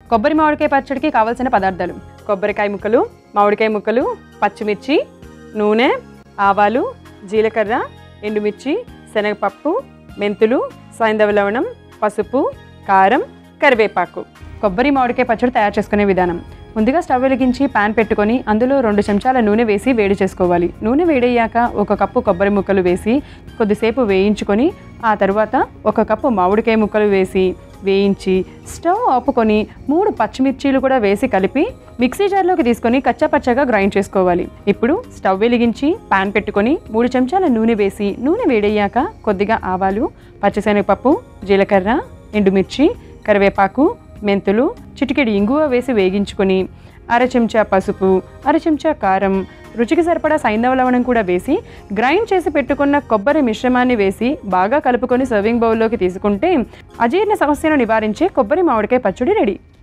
కొబ్బరి మామిడికాయ పచ్చడికి కావాల్సిన పదార్థాలు: కొబ్బరికాయ ముక్కలు, మామిడికాయ ముక్కలు, పచ్చిమిర్చి, నూనె, ఆవాలు, జీలకర్ర, ఎండుమిర్చి, శనగపప్పు, మెంతులు, సైంధవ లవణం, పసుపు, కారం, కరివేపాకు. కొబ్బరి మామిడికాయ పచ్చడి తయారు చేసుకునే విధానం: ముందుగా స్టవ్ వెలిగించి పాన్ పెట్టుకొని అందులో 2 చెంచాల నూనె వేసి వేడి చేసుకోవాలి. నూనె వేడయ్యాక 1 కప్పు కొబ్బరి ముక్కలు వేసి కొద్దిసేపు వేయించుకొని ఆ తర్వాత 1 కప్పు మామిడికాయ ముక్కలు వేసి వేయించి స్టవ్ ఆపుకొని 3 పచ్చిమిర్చీలు కూడా వేసి కలిపి మిక్సీ జార్లోకి తీసుకొని కచ్చాపచ్చాగా గ్రైండ్ చేసుకోవాలి. ఇప్పుడు స్టవ్ వెలిగించి పాన్ పెట్టుకొని 3 చెంచాల నూనె వేసి నూనె వేడయ్యాక కొద్దిగా ఆవాలు, పచ్చిశనగపప్పు, జీలకర్ర, ఎండుమిర్చి, కరివేపాకు, మెంతులు, చిటికెడు ఇంగువ వేసి వేగించుకొని 1/2 చెంచా పసుపు, 1/2 చెంచా కారం, రుచికి సరిపడా సైంధవ లవణం కూడా వేసి గ్రైండ్ చేసి పెట్టుకున్న కొబ్బరి మిశ్రమాన్ని వేసి బాగా కలుపుకొని సర్వింగ్ బౌల్లోకి తీసుకుంటే అజీర్ణ సమస్యను నివారించే కొబ్బరి మామిడికాయ పచ్చడి రెడీ.